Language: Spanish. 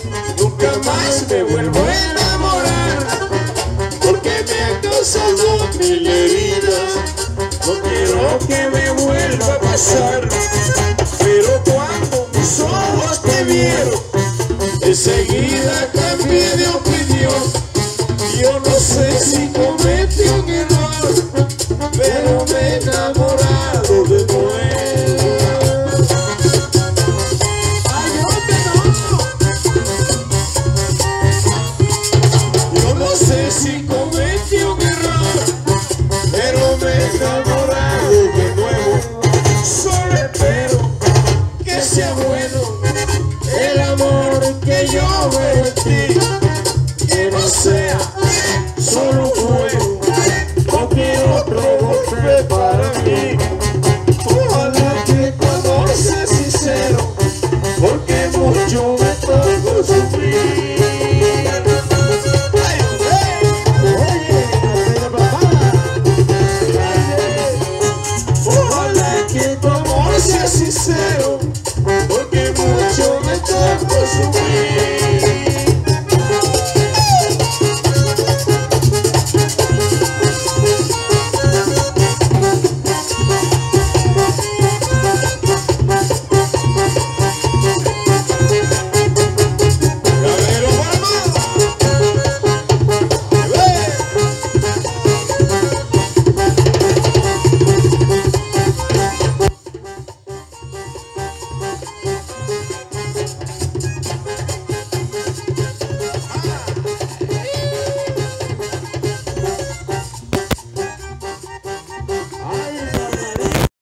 nunca más me vuelvo a enamorar, porque me han causado mil heridas. No quiero que me vuelva a pasar, pero cuando mis ojos te vieron, enseguida cambié de opinión. Yo no sé si cometí un error, pero me he enamorado de nuevo. Yo no sé si cometí un error, pero me he enamorado de nuevo. Solo espero que sea bueno el amor que yo veo en ti.